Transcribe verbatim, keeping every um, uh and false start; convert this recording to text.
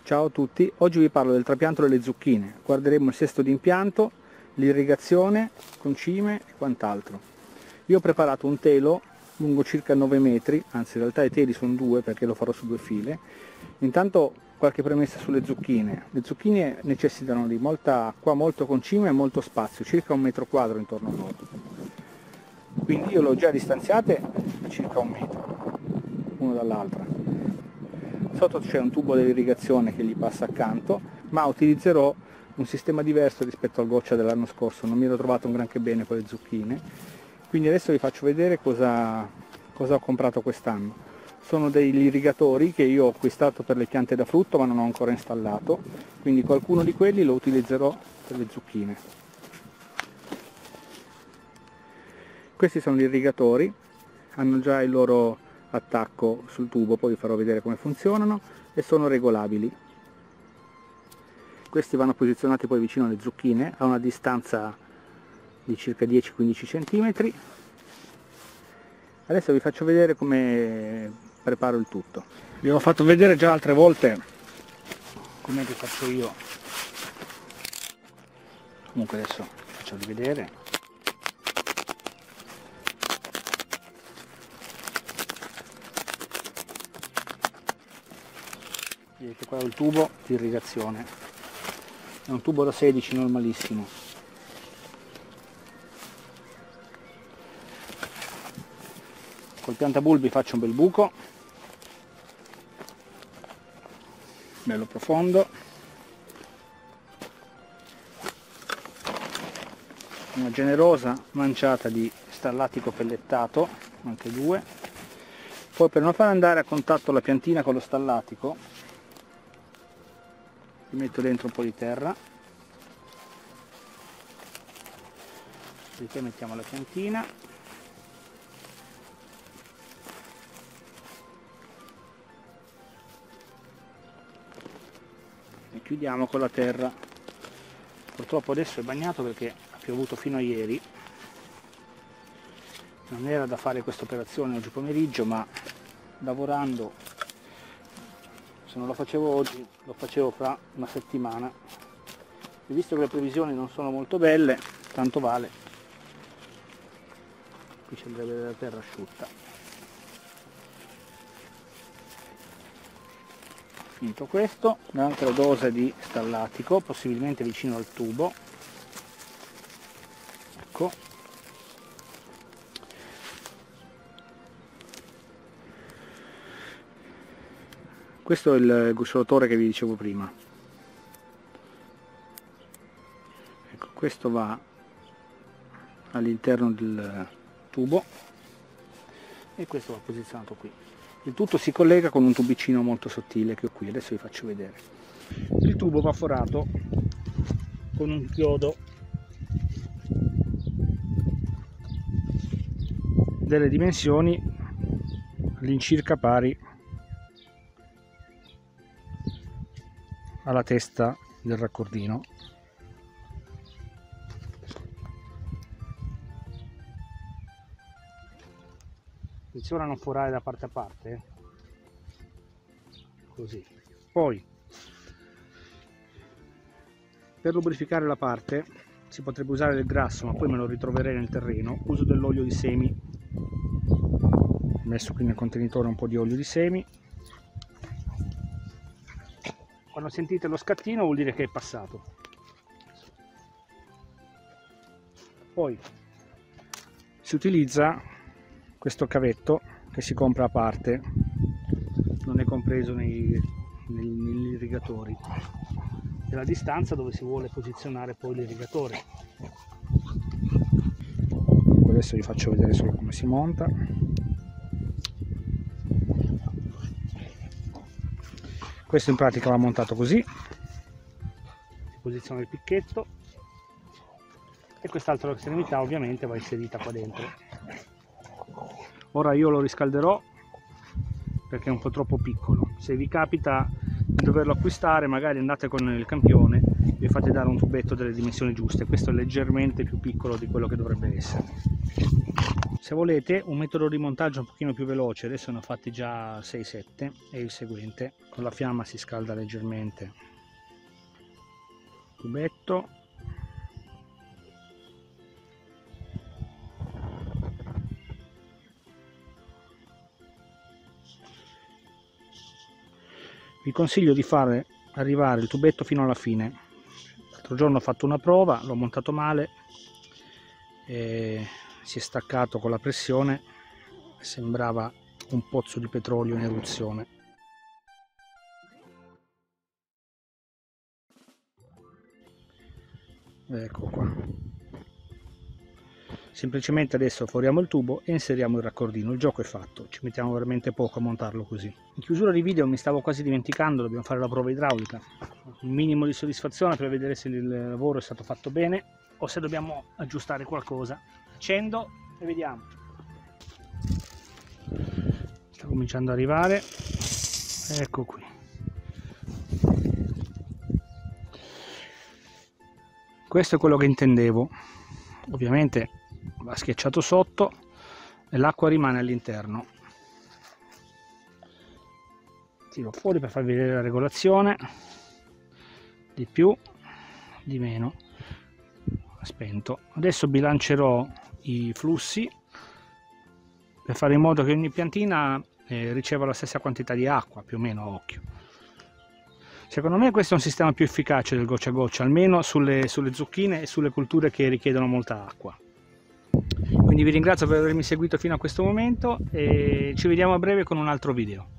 Ciao a tutti, oggi vi parlo del trapianto delle zucchine. Guarderemo il sesto di impianto, l'irrigazione, concime e quant'altro. Io ho preparato un telo lungo circa nove metri, anzi in realtà i teli sono due perché lo farò su due file. Intanto qualche premessa sulle zucchine. Le zucchine necessitano di molta acqua, molto concime e molto spazio, circa un metro quadro intorno a loro. Quindi io le ho già distanziate a circa un metro, uno dall'altra. Sotto c'è un tubo dell'irrigazione che gli passa accanto, ma utilizzerò un sistema diverso rispetto al goccia dell'anno scorso, non mi ero trovato un granché bene con le zucchine, quindi adesso vi faccio vedere cosa, cosa ho comprato quest'anno. Sono degli irrigatori che io ho acquistato per le piante da frutto ma non ho ancora installato, quindi qualcuno di quelli lo utilizzerò per le zucchine. Questi sono gli irrigatori, hanno già il loro attacco sul tubo, poi vi farò vedere come funzionano, e sono regolabili. Questi vanno posizionati poi vicino alle zucchine a una distanza di circa dieci quindici centimetri. Adesso vi faccio vedere come preparo il tutto. Vi ho fatto vedere già altre volte come che faccio io, comunque adesso faccio vedere. Vedete, qua è il tubo di irrigazione, è un tubo da sedici normalissimo. Col piantabulbi faccio un bel buco, bello profondo, una generosa manciata di stallatico pellettato, anche due. Poi, per non far andare a contatto la piantina con lo stallatico, ci metto dentro un po' di terra, dopodiché mettiamo la piantina, e chiudiamo con la terra. Purtroppo adesso è bagnato perché ha piovuto fino a ieri, non era da fare questa operazione oggi pomeriggio, ma lavorando, se non lo facevo oggi lo facevo fra una settimana, e visto che le previsioni non sono molto belle, tanto vale, qui ci andrebbe della terra asciutta. Finito questo, un'altra dose di stallatico, possibilmente vicino al tubo, ecco. Questo è il gusciolatore che vi dicevo prima. Ecco, questo va all'interno del tubo e questo va posizionato qui. Il tutto si collega con un tubicino molto sottile che ho qui, adesso vi faccio vedere. Il tubo va forato con un chiodo delle dimensioni all'incirca pari alla testa del raccordino. Attenzione a non forare da parte a parte, eh. Così. Poi, per lubrificare la parte si potrebbe usare del grasso, ma poi me lo ritroverei nel terreno. Uso dell'olio di semi, ho messo qui nel contenitore un po' di olio di semi. Quando sentite lo scattino vuol dire che è passato. Poi si utilizza questo cavetto che si compra a parte, non è compreso nei, nei, negli irrigatori, è la distanza dove si vuole posizionare poi l'irrigatore. Adesso vi faccio vedere solo come si monta. Questo in pratica va montato così, si posiziona il picchetto e quest'altra estremità ovviamente va inserita qua dentro. Ora io lo riscalderò perché è un po' troppo piccolo. Se vi capita di doverlo acquistare, magari andate con il campione e vi fate dare un tubetto delle dimensioni giuste. Questo è leggermente più piccolo di quello che dovrebbe essere. Se volete un metodo di montaggio un pochino più veloce, adesso ne ho fatti già sei sette, è il seguente: con la fiamma si scalda leggermente il tubetto, vi consiglio di fare arrivare il tubetto fino alla fine. L'altro giorno ho fatto una prova, l'ho montato male e si è staccato con la pressione, sembrava un pozzo di petrolio in eruzione. Ecco qua. Semplicemente adesso foriamo il tubo e inseriamo il raccordino. Il gioco è fatto, ci mettiamo veramente poco a montarlo così. In chiusura di video mi stavo quasi dimenticando, dobbiamo fare la prova idraulica. Un minimo di soddisfazione per vedere se il lavoro è stato fatto bene o se dobbiamo aggiustare qualcosa. Accendo e vediamo. Sta cominciando ad arrivare. Ecco qui. Questo è quello che intendevo. Ovviamente va schiacciato sotto e l'acqua rimane all'interno. Tiro fuori per farvi vedere la regolazione, di più, di meno, spento. Adesso bilancerò i flussi per fare in modo che ogni piantina eh, riceva la stessa quantità di acqua, più o meno a occhio. Secondo me questo è un sistema più efficace del goccia a goccia, almeno sulle, sulle zucchine e sulle culture che richiedono molta acqua. Quindi vi ringrazio per avermi seguito fino a questo momento e ci vediamo a breve con un altro video.